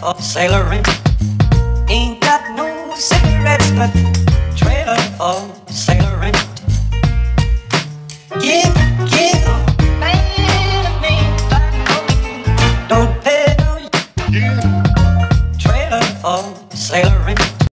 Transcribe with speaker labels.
Speaker 1: of sailoring. Ain't got no cigarettes, but trailer of sailoring. Give